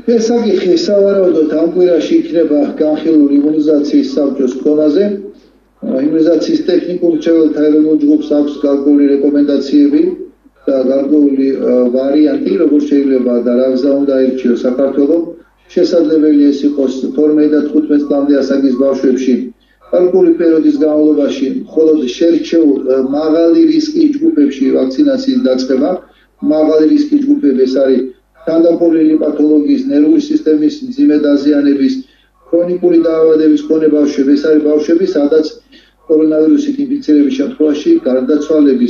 ეს საკითხი სავარაუდოდ ამ კვირაში იქნება განხილული იმუნიზაციის საბჭოს ფონაზე. იმუნიზაციის ტექნიკურ მრჩეველთა ეროვნულ ჯგუფს აქვს გარკვეული რეკომენდაციები და გარკვეული ვარიანტი, როგორ შეიძლება და რა გზა უნდა ირჩიოს საქართველოს. შესაძლებელია ეს იყოს 12 და 15 წლამდე ასაკის ბავშვებში გარკვეული პერიოდის განმავლობაში მხოლოდ შერჩეულ მაღალი რისკის ჯგუფებში ვაქცინაციის დაწყება. მაღალი რისკის ჯგუფები ეს არის თანდაყოლილი პათოლოგიის, ნერვული სისტემის მძიმე დაზიანების, ქრონიკული დაავადების მქონე ბავშვები, ეს არის ბავშვები, სადაც კორონავირუსით ინფიცირების შემთხვევაში გარდაცვალების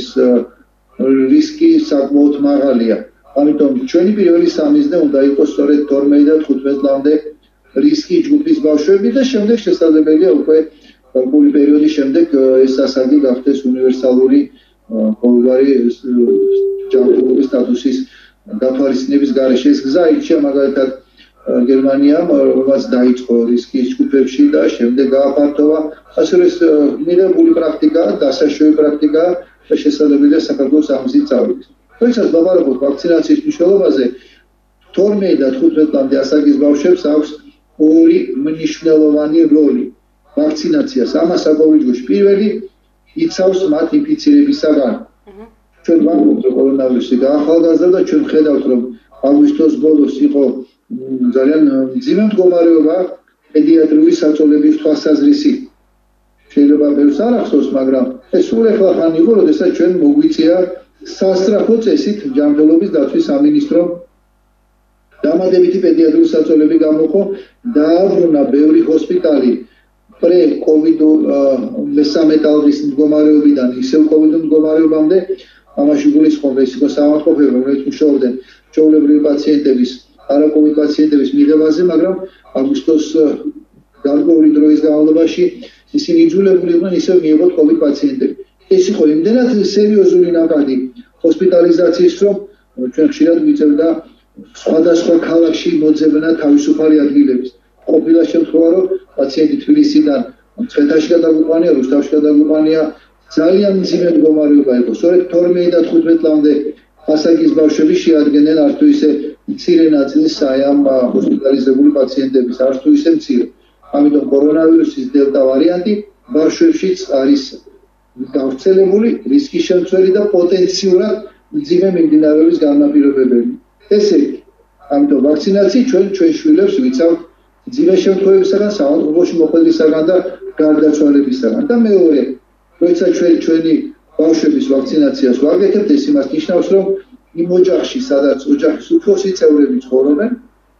რისკი საკმაოდ მაღალია. ამიტომ ჩვენი პირველი სამიზნე უნდა იყოს სწორედ 12 და 15 წლამდე რისკის ჯგუფის ბავშვები და შემდეგ შესაძლებელია უკვე გარკვეული პერიოდის შემდეგ ეს ასაკი გახდეს უნივერსალური ყოველგვარი ჯანმრთელობის სტატუსის გათვალისწინების გარეშე. ეს გზა ირჩია მაგალითად გერმანიამ, რომელიც დაიწყო რისკის ჯგუფებში და შემდეგ გააფართოვა. ასევე ეს მიღებული პრაქტიკაა, დასაშვები პრაქტიკაა და შესაძლებელია საქართველოს ამზით წავიდეს. როდესაც ვაბარებოთ ვაქცინაციის მნიშვნელობაზე, 12 და 15 წლამდე ასაკის ბავშვებს აქვს ორი მნიშვნელოვანი როლი ვაქცინაციას. ამას აგვიჯგოს პირველი იცავს მათ ინფიცირებისაგან. ჩვენ ვამბობთ რომ კორონავირუსი გაახალგაზრდა და ჩვენ ხედავთ რომ აგვისტოს ბოლოს იყო ძალიან მძიმე მდგომარეობა პედიატრიული საწოლების თვალსაზრისით. შეიძლება ბევრს არ ახსოვს, მაგრამ ეს სულ ეხლა ხან იყო, როდესაც ჩვენ მოგვიწია სასწრაფო წესით ჯანმრთელობის დაცვის სამინისტრომ დამატებითი პედიატრიული საწოლები გამოყო, დააბრუნა ბევრი ჰოსპიტალი პრე-კოვიდ მესამე ტალღის მდგომარეობიდან ისევ კოვიდურ მდგომარეობამდე. ამაში გულისხმობდა ის იყო საავადმყოფოები, რომელიც მუშაობდნენ ჩვეულებრივი პაციენტების, არაკოვიდ პაციენტების მიღებაზე, მაგრამ აგვისტოს გარკვეული დროის განმავლობაში ისინი იძულებული იყვნენ ისევ მიიღოთ კოვიდ პაციენტები. ეს იყო იმდენად სერიოზული ნაკადი ჰოსპიტალიზაციის, რომ ჩვენ ხშირად ვიწევდა სხვადასხვა ქალაქში მოძებნა თავისუფალი ადგილების. ყოფილა შემთხვევა, რომ პაციენტი თბილისიდან მცხეთაში გადაგვიყვანია, რუსთავში გადაგვიყვანია, ძალიან მძიმე მდგომარეობა იყო. სწორედ 12 და 15 წლამდე ასაკის ბავშვები შეადგენენ არც თუ ისე მცირე ნაწილს ამ ჰოსპიტალიზებული პაციენტების, არც თუ ისე მცირე. ამიტომ კორონავირუსის დელტა ვარიანტი ბავშვებშიც არის გავრცელებული, რისკის შემცველი და პოტენციურად მძიმე მიმდინარეობის განაპირობებელი. ესე იგი, ამიტომ ვაქცინაცია ჩვენ შვილებს ვიცავთ მძიმე შემთხვევებისაგან, საავადმყოფოში მოხვედრისაგან და გარდაცვალებისაგან. და მეორე, როცა ჩვენი ბავშვების ვაქცინაციას ვაკეთებთ, ეს იმას ნიშნავს, რომ იმ ოჯახში, სადაც ოჯახის უფროსი წევრები ცხოვრობენ,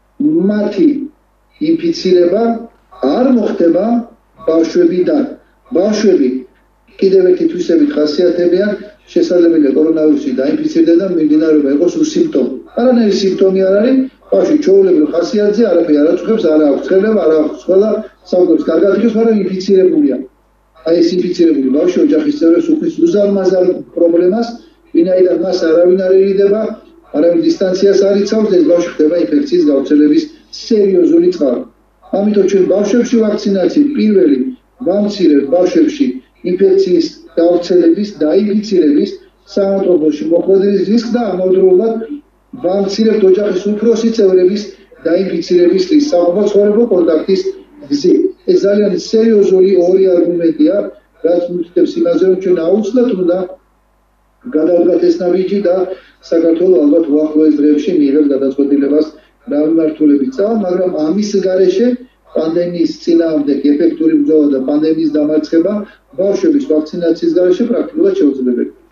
მათი ინფიცირება არ მოხდება ბავშვებიდან. ბავშვები კიდევ ერთი თვისებით ხასიათებიან, შესაძლებელია კორონავირუსით დაინფიცირდეს და მიმდინარეობა იყოს უსიმპტომო. არანაირი სიმპტომი არ არის, ბავშვი ჩვეულებრივ ხასიათზე არაფერი არ აწუხებს, არ აქვს ხელება, არ აქვს ყველა, საუბრობს კარგად იქნება, მაგრამ ინფიცირებულია. აი ეს ინფიცირებული ბავშვი ოჯახის წევრებს უხდის უზარმაზარ პრობლემას, ვინაიდან მას არავინ არ ერიდება, არავინ დისტანციას არ იცავს, ეს ბავშვი ხდება ინფექციის გავრცელების სერიოზული წყარო. ამიტომ ჩვენ ბავშვებში ვაქცინაციით პირველი ვამცირებთ ბავშვებში ინფექციის გავრცელების, დაინფიცირების, საავადმყოფოში მოხვედრის რისკს და ამავდროულად ვამცირებთ ოჯახის უფროსი წევრების დაინფიცირების რისკს საუბარსხმარებო კონტაქტის გზით. ეს ძალიან სერიოზული ორი არგუმენტია, რაც მითითებს იმაზე, რომ ჩვენ აუცილებლად უნდა გადავდგათ ეს ნაბიჯი და საქართველოს ალბათ უახლოეს დღეებში მიიღებს გადაწყვეტილებას რა მიმართულებით წავა, მაგრამ ამის გარეშე პანდემიის წინააღმდეგ ეფექტური ბრძოლა და პანდემიის დამარცხება ბავშვების ვაქცინაციის გარეშე პრაქტიკულად შეუძლებელია.